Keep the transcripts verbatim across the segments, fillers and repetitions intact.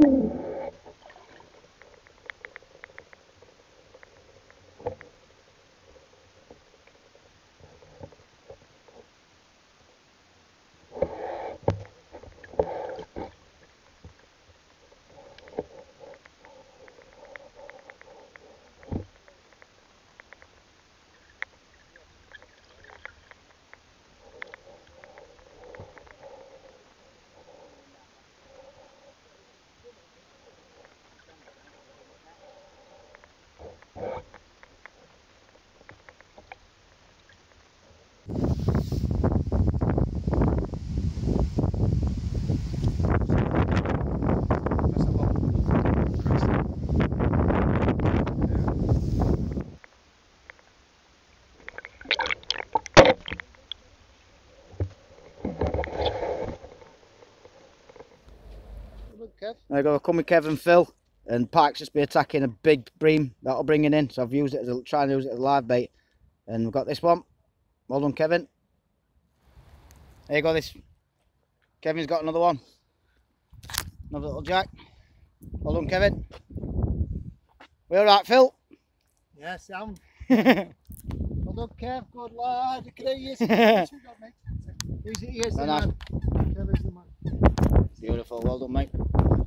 There you go, come with Kev and Phil, and Pike's just be attacking a big bream that'll bring it in, so I've used it as a, trying to use it as a live bait, and we've got this one. Well done, Kevin. There you go, this. Kevin's got another one. Another little jack. Well done, Kevin. We all right, Phil? Yes, I'm. Well done, Kev. Good lad. Look at you. He's, he is the man. Kevin's the man. Beautiful. Well done, mate.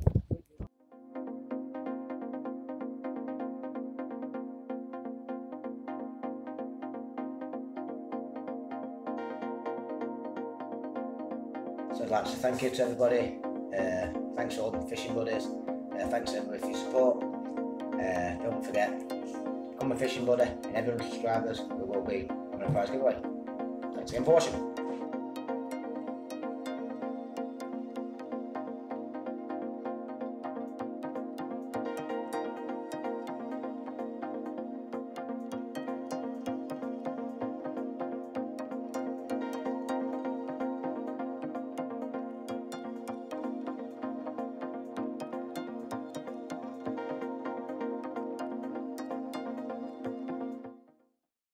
So I'd like to thank you to everybody. Uh, thanks to all the fishing buddies. Uh, thanks everybody for your support. Uh, don't forget, become a fishing buddy, and every one hundred subscribers we will be having a prize giveaway. Thanks again for watching.